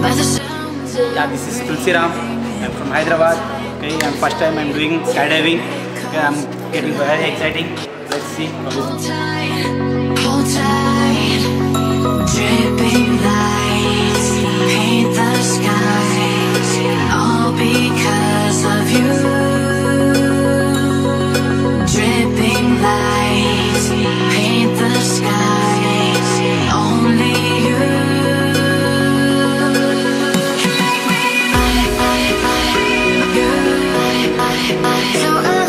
Yeah, this is Tulsi Ram. I'm from Hyderabad. Okay, and first time I'm doing skydiving. Okay, I'm getting very exciting. Let's see. Hold tight, dripping lights paint the skies, all because of you. Dripping lights paint the skies, only you. So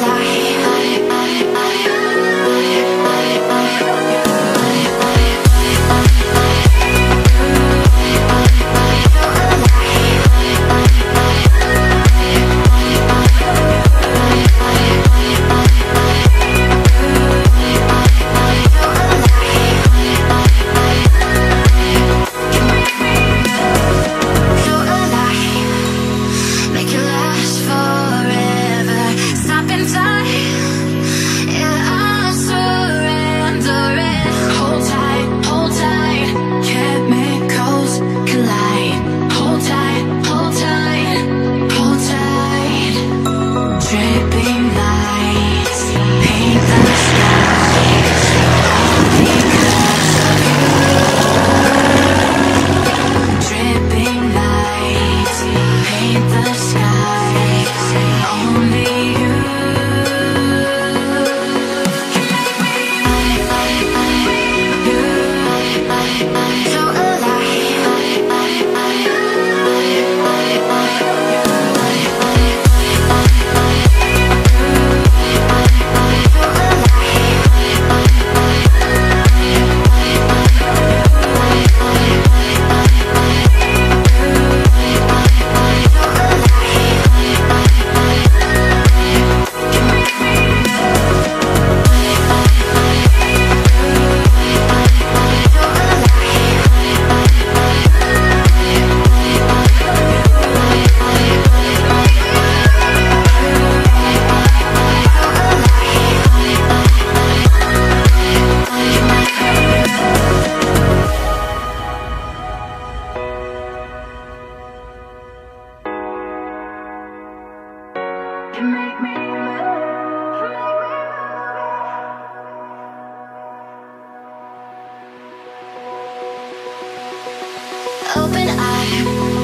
open eye,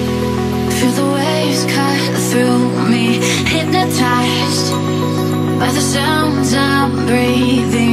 feel the waves cut through me, hypnotized by the sounds I'm breathing.